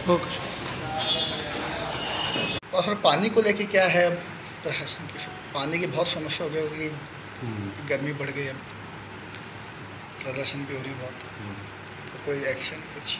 Okay और sir पानी को लेके क्या है अब प्रशासन की? पानी की बहुत समस्या हो गई होगी, गर्मी बढ़ गई, अब प्रदर्शन भी हो रही बहुत, तो कोई एक्शन कुछ?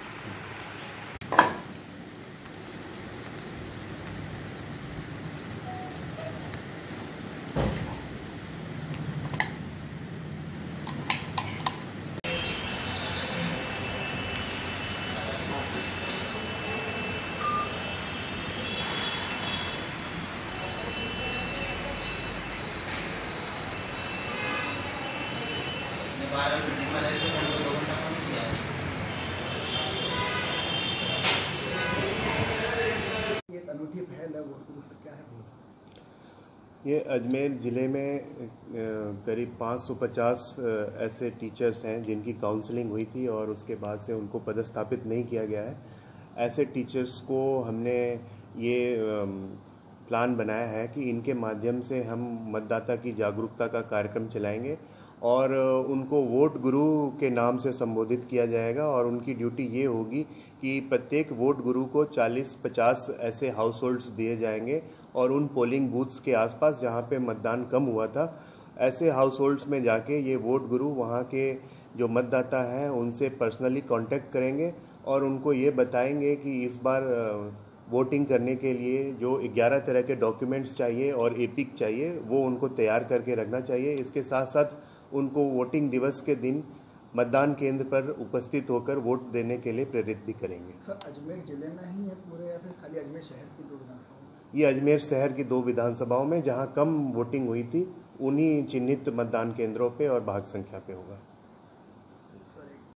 ये अनूठी पहल है, वो क्या है? ये अजमेर ज़िले में करीब 550 ऐसे टीचर्स हैं जिनकी काउंसलिंग हुई थी और उसके बाद से उनको पदस्थापित नहीं किया गया है। ऐसे टीचर्स को हमने ये प्लान बनाया है कि इनके माध्यम से हम मतदाता की जागरूकता का कार्यक्रम चलाएंगे और उनको वोट गुरु के नाम से संबोधित किया जाएगा और उनकी ड्यूटी ये होगी कि प्रत्येक वोट गुरु को 40-50 ऐसे हाउस होल्ड्स दिए जाएंगे और उन पोलिंग बूथ्स के आसपास जहाँ पे मतदान कम हुआ था, ऐसे हाउस होल्ड्स में जाके ये वोट गुरु वहाँ के जो मतदाता हैं उनसे पर्सनली कांटेक्ट करेंगे और उनको ये बताएंगे कि इस बार वोटिंग करने के लिए जो 11 तरह के डॉक्यूमेंट्स चाहिए और एपिक चाहिए वो उनको तैयार करके रखना चाहिए। इसके साथ साथ उनको वोटिंग दिवस के दिन मतदान केंद्र पर उपस्थित होकर वोट देने के लिए प्रेरित भी करेंगे। सर अजमेर जिले में ही है पूरे या फिर खाली अजमेर शहर की 2 विधानसभाओं? ये अजमेर शहर की 2 विधानसभाओं में जहां कम वोटिंग हुई थी उन्हीं चिन्हित मतदान केंद्रों पे और भाग संख्या पे होगा।